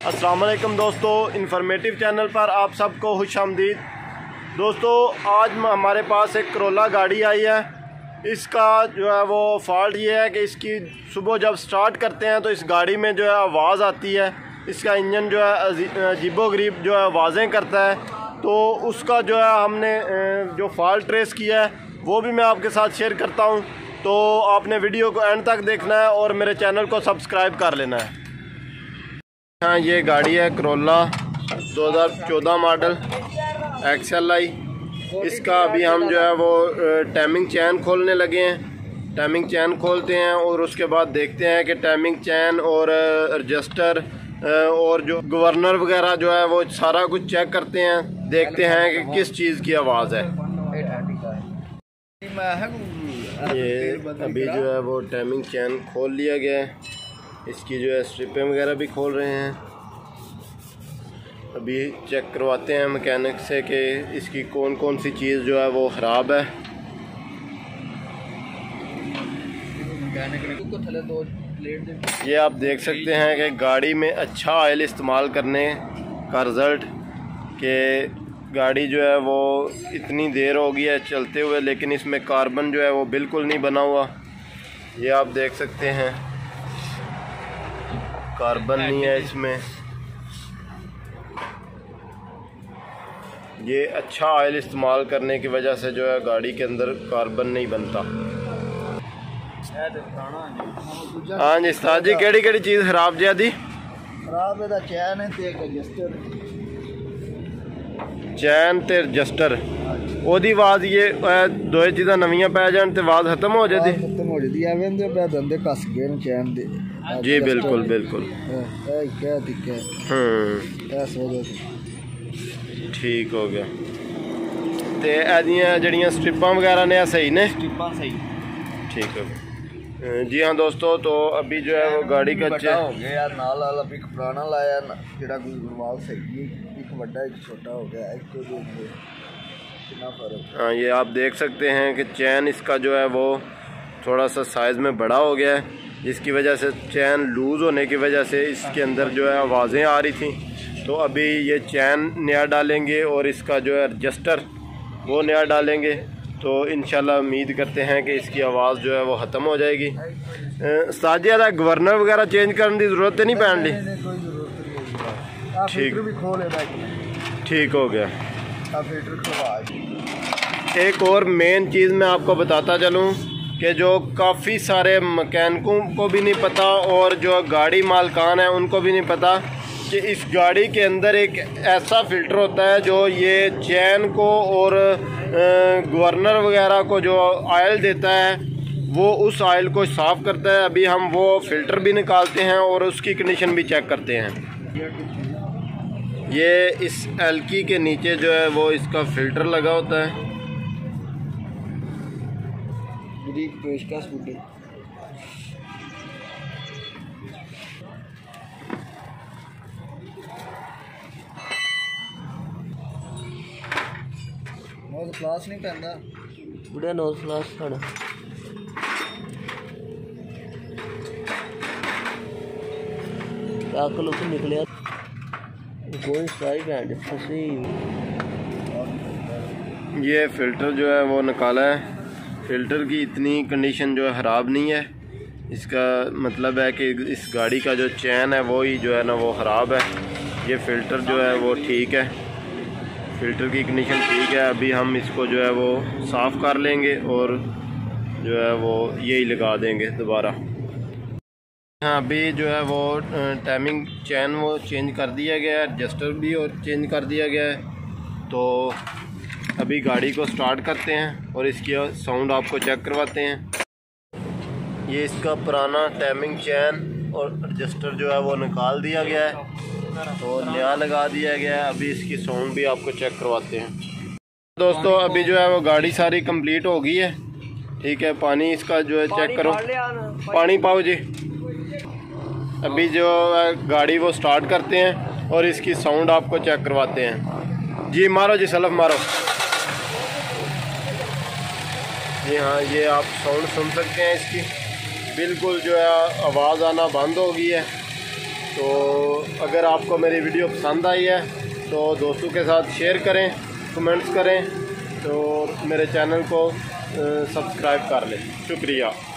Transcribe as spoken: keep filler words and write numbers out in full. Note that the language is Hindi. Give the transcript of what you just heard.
अस्सलाम वालेकुम दोस्तों, इन्फॉर्मेटिव चैनल पर आप सबको खुशामदीद। दोस्तों, आज हमारे पास एक करोला गाड़ी आई है। इसका जो है वो फॉल्ट ये है कि इसकी सुबह जब स्टार्ट करते हैं तो इस गाड़ी में जो है आवाज़ आती है। इसका इंजन जो है अजीबोगरीब जो है आवाज़ें करता है। तो उसका जो है हमने जो फॉल्ट ट्रेस किया है वो भी मैं आपके साथ शेयर करता हूँ। तो आपने वीडियो को एंड तक देखना है और मेरे चैनल को सब्सक्राइब कर लेना है। हाँ, ये गाड़ी है करोला दो हज़ार चौदह मॉडल एक्स एल आई। इसका अभी हम जो है वो टाइमिंग चैन खोलने लगे हैं। टाइमिंग चैन खोलते हैं और उसके बाद देखते हैं कि टाइमिंग चैन और रजिस्टर और जो गवर्नर वगैरह जो है वो सारा कुछ चेक करते हैं, देखते हैं कि किस चीज़ की आवाज़ है। ये अभी जो है वो टाइमिंग चैन खोल लिया गया है। इसकी जो है स्ट्रिपें वगैरह भी खोल रहे हैं। अभी चेक करवाते हैं मैकेनिक से कि इसकी कौन कौन सी चीज़ जो है वो ख़राब है। ये आप देख सकते हैं कि गाड़ी में अच्छा ऑयल इस्तेमाल करने का रिज़ल्ट कि गाड़ी जो है वो इतनी देर हो गई है चलते हुए, लेकिन इसमें कार्बन जो है वो बिल्कुल नहीं बना हुआ। ये आप देख सकते हैं, कार्बन नहीं है इसमें। ये अच्छा ऑयल इस्तेमाल करने की वजह से जो है गाड़ी के अंदर कार्बन नहीं बनता। हाँ जी उस्ताद जी, केड़ी केड़ी चीज़ खराब ज्यादा खराब है? चैन है ते रजिस्टर, चैन ते रजिस्टर। ओदी आवाज़ ये दो चीज़ां नवीं पै जान ते आवाज़ खत्म हो जाती खत्म हो जाती है। वेंदे पे दंदे कस गए न चैन दे। जी बिल्कुल बिल्कुल। ए क्या दिक्कत है? हम्म इस वजह से ठीक हो गया। ते एदियां जड़ियां स्ट्रिपां वगैरह ने सही ने? स्ट्रिपां सही, ठीक है जी। हाँ दोस्तों, तो अभी जो है वो गाड़ी का बड़ा हो गया यार, नाल वाला भी पुराना लाया जेड़ा कोई गुरवाल सही है, एक बड़ा एक छोटा हो गया, एक तो कितना फर्क। हाँ, ये आप देख सकते हैं कि चैन इसका जो है वो थोड़ा सा साइज़ में बड़ा हो गया है, जिसकी वजह से चैन लूज़ होने की वजह से इसके अंदर जो है आवाज़ें आ रही थी। तो अभी ये चैन नया डालेंगे और इसका जो है रजिस्टर वो नया डालेंगे। तो इंशाल्लाह उम्मीद करते हैं कि इसकी आवाज़ जो है वो ख़त्म हो जाएगी। उस्ताद जी, गवर्नर वगैरह चेंज करने की ज़रूरत नहीं पैन ली? ठीक ठीक हो गया। एक और मेन चीज़ मैं आपको बताता चलूँ कि जो काफ़ी सारे मकैनिकों को भी नहीं पता और जो गाड़ी मालकान है उनको भी नहीं पता कि इस गाड़ी के अंदर एक ऐसा फ़िल्टर होता है जो ये चैन को और गवर्नर वगैरह को जो ऑयल देता है वो उस ऑयल को साफ़ करता है। अभी हम वो फ़िल्टर भी निकालते हैं और उसकी कंडीशन भी चेक करते हैं। ये इस एलकी के नीचे जो है वो इसका फ़िल्टर लगा होता है। पेशकश बुड्ढी नोज फ्लास नहीं पैंदा बुढ़िया, नोज फ्लास साड़ा अकल उस निकलिया कोई सारी बैंड फंसी। ये फ़िल्टर जो है वो निकाला है। फ़िल्टर की इतनी कंडीशन जो है ख़राब नहीं है। इसका मतलब है कि इस गाड़ी का जो चैन है वो ही जो है ना वो ख़राब है। ये फ़िल्टर जो है वो ठीक है, फ़िल्टर की कंडीशन ठीक है। अभी हम इसको जो है वो साफ़ कर लेंगे और जो है वो यही लगा देंगे दोबारा। हाँ, अभी जो है वो टाइमिंग चैन वो चेंज कर दिया गया है, रजिस्टर भी और चेंज कर दिया गया है। तो अभी गाड़ी को स्टार्ट करते हैं और इसकी साउंड आपको चेक करवाते हैं। ये इसका पुराना टाइमिंग चैन और रजिस्टर जो है वो निकाल दिया गया है तो नया लगा दिया गया है। अभी इसकी साउंड भी आपको चेक करवाते हैं। दोस्तों, अभी जो है वो गाड़ी सारी कंप्लीट हो गई है। ठीक है, पानी इसका जो है चेक करो, पानी पाओ जी। अभी जो है गाड़ी वो स्टार्ट करते हैं और इसकी साउंड आपको चेक करवाते हैं। जी मारो जी, सलफ मारो जी। हाँ, ये आप साउंड सुन सकते हैं इसकी, बिल्कुल जो है आवाज़ आना बंद हो गई है। तो अगर आपको मेरी वीडियो पसंद आई है तो दोस्तों के साथ शेयर करें, कमेंट्स करें, तो मेरे चैनल को सब्सक्राइब कर लें। शुक्रिया।